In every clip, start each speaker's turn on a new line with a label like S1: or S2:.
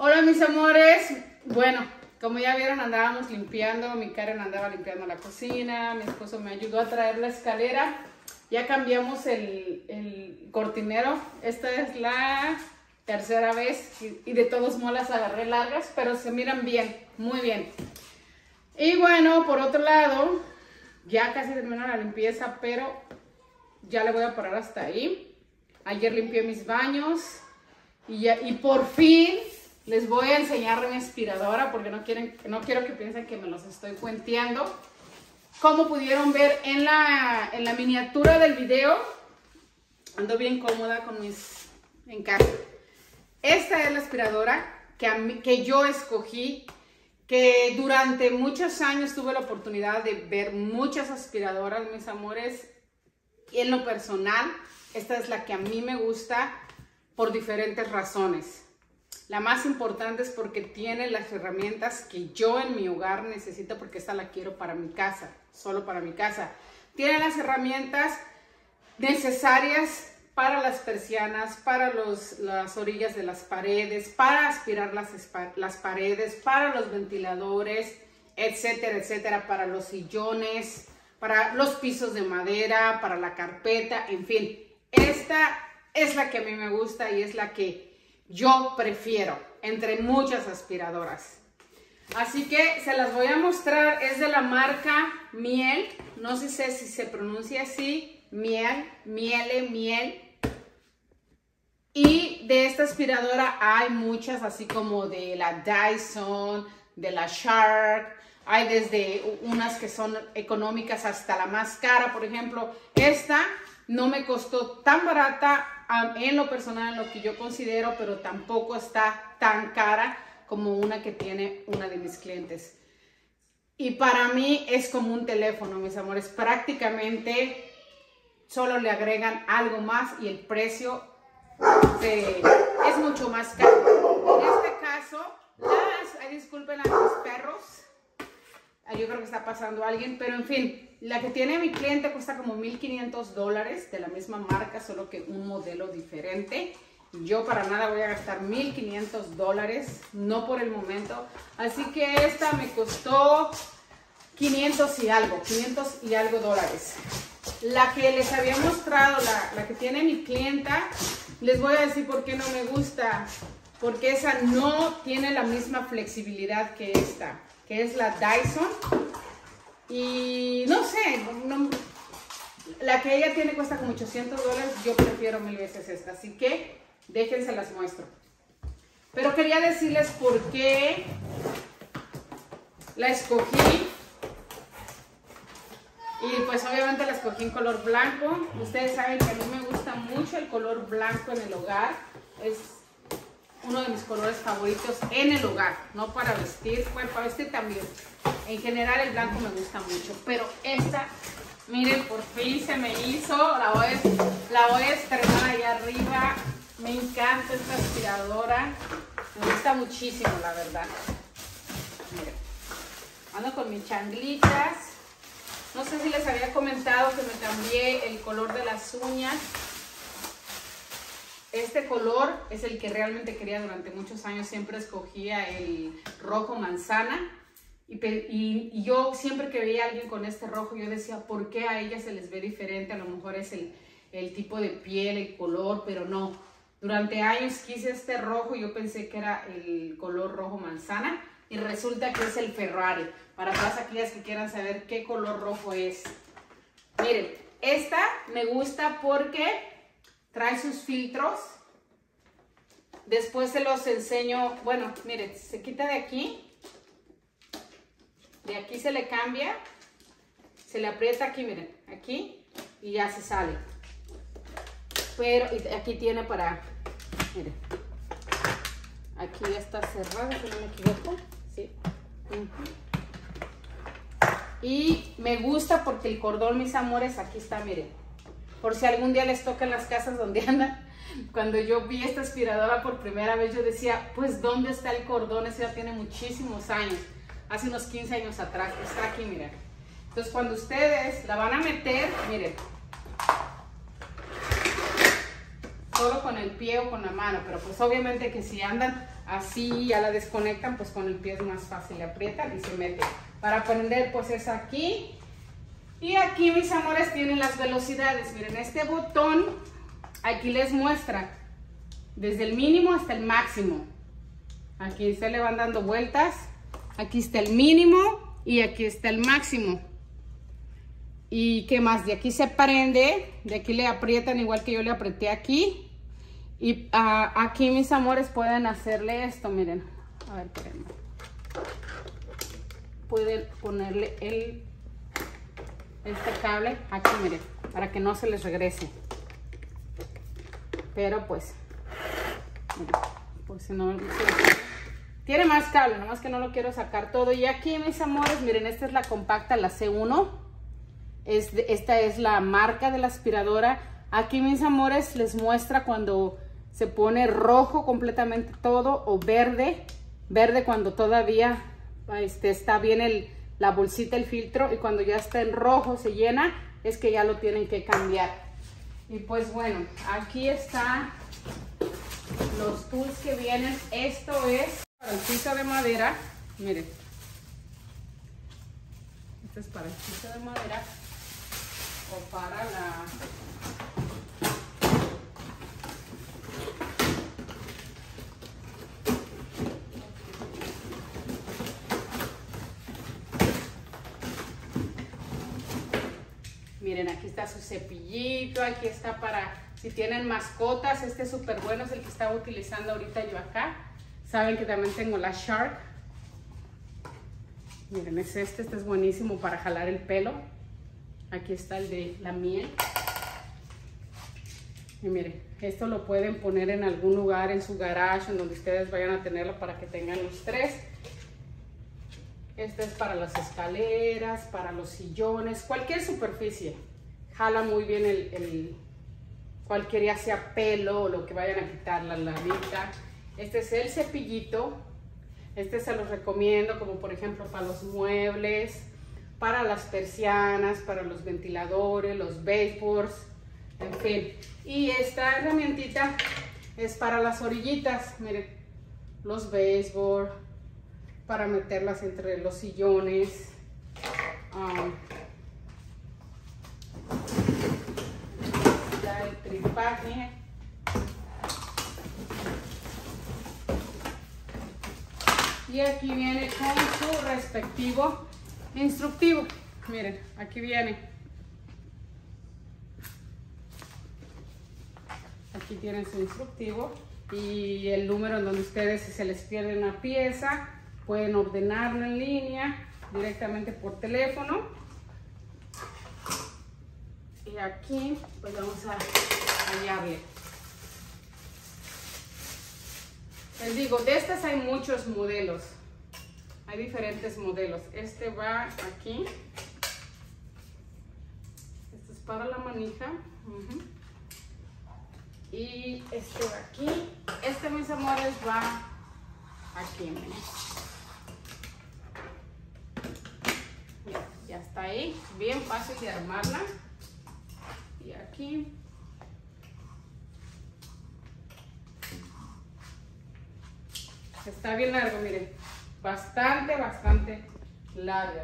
S1: Hola mis amores, bueno, como ya vieron andábamos limpiando, mi Karen andaba limpiando la cocina, mi esposo me ayudó a traer la escalera, ya cambiamos el cortinero, esta es la tercera vez y de todos modos las agarré largas, pero se miran bien, muy bien. Y bueno, por otro lado, ya casi terminó la limpieza, pero ya le voy a parar hasta ahí. Ayer limpié mis baños y por fin les voy a enseñar mi aspiradora porque no quiero que piensen que me los estoy cuenteando. Como pudieron ver en la miniatura del video, ando bien cómoda con mis encajes. Esta es la aspiradora que yo escogí, que durante muchos años tuve la oportunidad de ver muchas aspiradoras, mis amores. Y en lo personal, esta es la que a mí me gusta por diferentes razones. La más importante es porque tiene las herramientas que yo en mi hogar necesito, porque esta la quiero para mi casa, solo para mi casa. Tiene las herramientas necesarias para las persianas, para las orillas de las paredes, para aspirar las paredes, para los ventiladores, etcétera, etcétera, para los sillones, para los pisos de madera, para la carpeta, en fin. Esta es la que a mí me gusta y es la que yo prefiero entre muchas aspiradoras. Así que se las voy a mostrar. Es de la marca Miele. No sé si se pronuncia así. Miele. Y de esta aspiradora hay muchas, así como de la Dyson, de la Shark. Hay desde unas que son económicas hasta la más cara. Por ejemplo, esta no me costó tan barata en lo personal, en lo que yo considero, pero tampoco está tan cara como una que tiene una de mis clientes. Y para mí es como un teléfono, mis amores. Prácticamente solo le agregan algo más y el precio es mucho más caro. En este caso, disculpen a mis perros. Yo creo que está pasando alguien, pero en fin, la que tiene mi cliente cuesta como $1,500 de la misma marca, solo que un modelo diferente. Yo para nada voy a gastar $1,500, no por el momento. Así que esta me costó 500 y algo dólares. La que les había mostrado, la que tiene mi clienta, les voy a decir por qué no me gusta. Porque esa no tiene la misma flexibilidad que esta, que es la Dyson. Y no sé, la que ella tiene cuesta como $800, yo prefiero 1000 veces esta, así que déjense las muestro. Pero quería decirles por qué la escogí. Y pues obviamente la escogí en color blanco. Ustedes saben que a mí me gusta mucho el color blanco en el hogar. Es uno de mis colores favoritos en el hogar, no para vestir, bueno, para vestir también. En general el blanco me gusta mucho, pero esta, miren, por fin se me hizo, la voy a estrenar allá arriba. Me encanta esta aspiradora, me gusta muchísimo, la verdad. Miren, ando con mis changlitas. No sé si les había comentado que me cambié el color de las uñas. Este color es el que realmente quería durante muchos años. Siempre escogía el rojo manzana. Y yo siempre que veía a alguien con este rojo, yo decía, ¿por qué a ella se les ve diferente? A lo mejor es el tipo de piel, el color, pero no. Durante años quise este rojo y yo pensé que era el color rojo manzana. Y resulta que es el Ferrari. Para todas aquellas que quieran saber qué color rojo es. Miren, esta me gusta porque trae sus filtros. Después se los enseño. Bueno, miren, se quita de aquí. De aquí se le cambia. Se le aprieta aquí, miren. Aquí. Y ya se sale. Pero aquí tiene para... Miren. Aquí ya está cerrado, si no me equivoco. Sí. Y me gusta porque el cordón, mis amores, aquí está, miren. Por si algún día les toca en las casas donde andan. Cuando yo vi esta aspiradora por primera vez, yo decía, pues, ¿dónde está el cordón? Eso ya tiene muchísimos años. Hace unos 15 años atrás. Está aquí, miren. Entonces, cuando ustedes la van a meter, miren. solo con el pie o con la mano, pero pues obviamente que si andan así ya la desconectan, pues con el pie es más fácil, le aprietan y se mete. Para prender pues es aquí. Y aquí, mis amores, tienen las velocidades. Miren, este botón aquí les muestra desde el mínimo hasta el máximo. Aquí se le van dando vueltas. Aquí está el mínimo y aquí está el máximo. ¿Y qué más? De aquí se prende, de aquí le aprietan igual que yo le apreté aquí. Y aquí, mis amores, pueden hacerle esto, miren. A ver, espérenme. Pueden ponerle este cable aquí, miren, para que no se les regrese. Pero pues, miren, pues si no, tiene más cable, nomás que no lo quiero sacar todo. Y aquí, mis amores, miren, esta es la compacta, la C1. Esta es la marca de la aspiradora. Aquí, mis amores, les muestra cuando se pone rojo completamente todo o verde. Verde cuando todavía está bien la bolsita, el filtro, y cuando ya está en rojo, se llena, es que ya lo tienen que cambiar. Y pues bueno, aquí están los tools que vienen. Esto es para el piso de madera, miren. Esto es para el piso de madera o para la... Miren, aquí está su cepillito, aquí está para si tienen mascotas. Este es súper bueno, es el que estaba utilizando ahorita yo acá. Saben que también tengo la Shark. Miren, es este es buenísimo para jalar el pelo. Aquí está el de la miel. Y miren, esto lo pueden poner en algún lugar, en su garage, en donde ustedes vayan a tenerlo para que tengan los tres. Este es para las escaleras, para los sillones, cualquier superficie. Jala muy bien cualquier, ya sea pelo o lo que vayan a quitar, la lamita. Este es el cepillito. Este se los recomiendo como por ejemplo para los muebles, para las persianas, para los ventiladores, los baseboards, en fin. Y esta herramientita es para las orillitas, miren, los baseboards, para meterlas entre los sillones. Ya el tripaje. Y aquí viene con su respectivo instructivo. Miren, aquí viene. Aquí tienen su instructivo y el número en donde ustedes, si se les pierde una pieza, pueden ordenarlo en línea directamente por teléfono. Y aquí pues vamos a hallarle. Les digo, de estas hay muchos modelos. Hay diferentes modelos. Este va aquí. Este es para la manija. Y este va aquí. Este, mis amores, va aquí. Miren. Ya está ahí. Bien fácil de armarla. Y aquí. Está bien largo, miren. Bastante larga.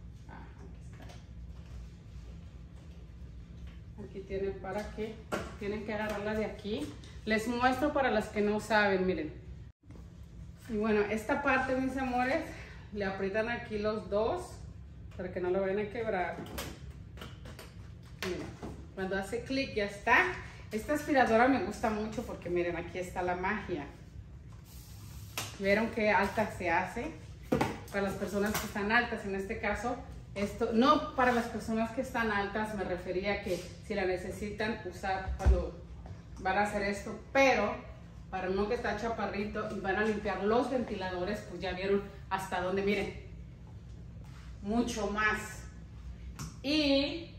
S1: Aquí tienen para que tienen que agarrarla de aquí. Les muestro para las que no saben, miren. Y bueno, esta parte, mis amores, le aprietan aquí los dos para que no lo vayan a quebrar. Miren, cuando hace clic ya está. Esta aspiradora me gusta mucho porque miren, aquí está la magia. ¿Vieron qué alta se hace? Para las personas que están altas, en este caso, esto, no para las personas que están altas, me refería a que si la necesitan usar cuando van a hacer esto, pero para uno que está chaparrito y van a limpiar los ventiladores, pues ya vieron hasta dónde, miren, mucho más. Y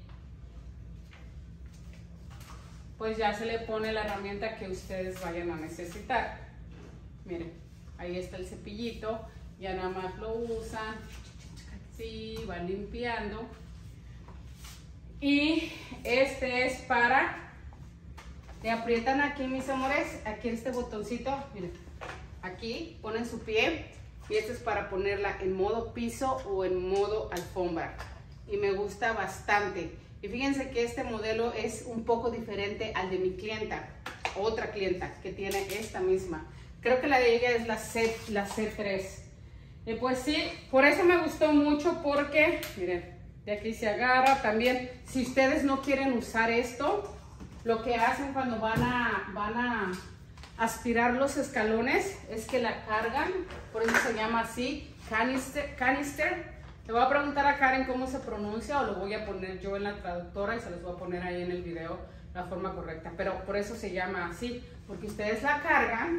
S1: pues ya se le pone la herramienta que ustedes vayan a necesitar. Miren, ahí está el cepillito, ya nada más lo usan, sí, van limpiando. Y este es para Le aprietan aquí, mis amores, aquí en este botoncito, miren, aquí ponen su pie y esto es para ponerla en modo piso o en modo alfombra. Y me gusta bastante. Y fíjense que este modelo es un poco diferente al de mi clienta, otra clienta que tiene esta misma. Creo que la de ella es la C3. Y pues sí, por eso me gustó mucho porque, miren, de aquí se agarra también. Si ustedes no quieren usar esto, lo que hacen cuando van a aspirar los escalones es que la cargan, por eso se llama así, canister. Le voy a preguntar a Karen cómo se pronuncia o lo voy a poner yo en la traductora y se los voy a poner ahí en el video la forma correcta. Pero por eso se llama así, porque ustedes la cargan,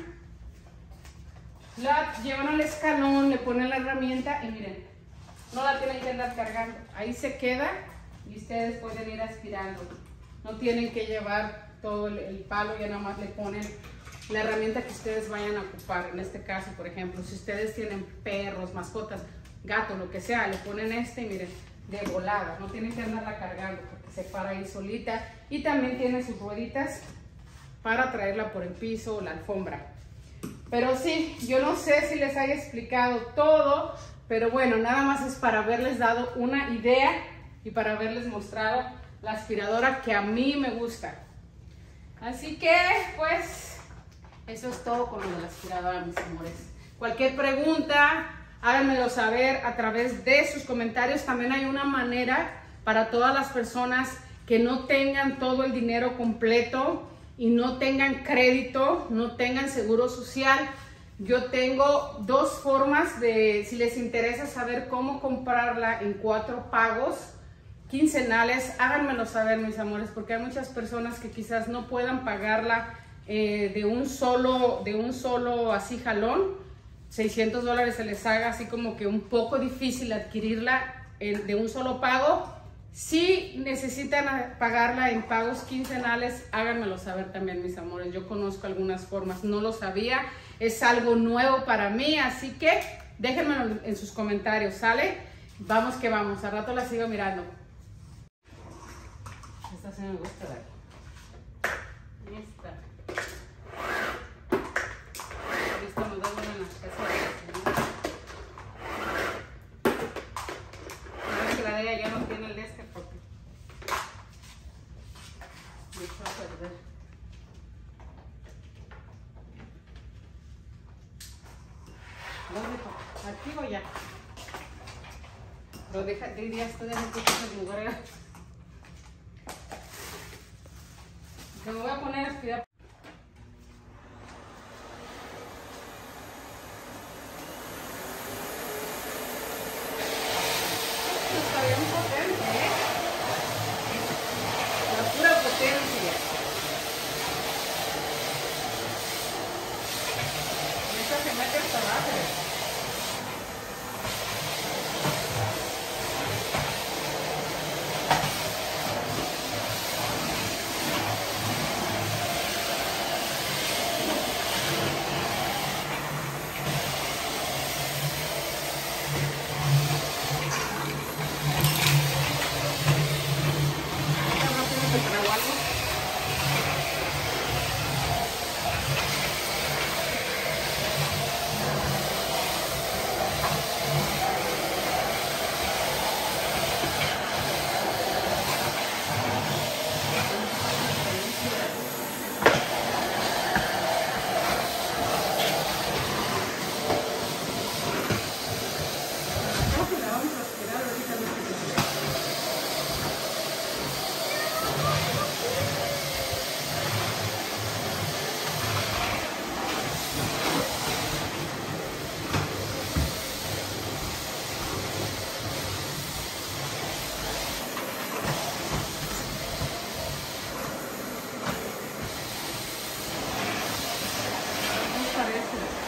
S1: la llevan al escalón, le ponen la herramienta y miren, no la tienen que andar cargando. Ahí se queda y ustedes pueden ir aspirando. No tienen que llevar todo el palo, ya nada más le ponen la herramienta que ustedes vayan a ocupar. En este caso, por ejemplo, si ustedes tienen perros, mascotas, gato, lo que sea, le ponen este y miren, de volada. No tienen que andarla cargando porque se para ahí solita. Y también tiene sus rueditas para traerla por el piso o la alfombra. Pero sí, yo no sé si les haya explicado todo, pero bueno, nada más es para haberles dado una idea y para haberles mostrado la aspiradora que a mí me gusta. Así que, pues, eso es todo con lo de la aspiradora, mis amores. Cualquier pregunta, háganmelo saber a través de sus comentarios. También hay una manera para todas las personas que no tengan todo el dinero completo y no tengan crédito, no tengan seguro social. Yo tengo dos formas de, si les interesa saber cómo comprarla en 4 pagos quincenales, háganmelo saber, mis amores, porque hay muchas personas que quizás no puedan pagarla de un solo así jalón. $600 se les haga así como que un poco difícil adquirirla de un solo pago. Si necesitan pagarla en pagos quincenales, háganmelo saber también, mis amores. Yo conozco algunas formas, no lo sabía, es algo nuevo para mí, así que déjenmelo en sus comentarios, ¿sale? Vamos que vamos, al rato la sigo mirando. Esta sí me gusta, ¿verdad? Esta. Esta nos da buena en las casas. Que la de ella ya no tiene el de este porque me echó a perder. Lo dejo aquí o ya. Lo deja, diría esto de el lugar. Me voy a poner a aspirar. Está bien potente, ¿eh? La pura potencia. Esta se mete hasta abajo. Parece.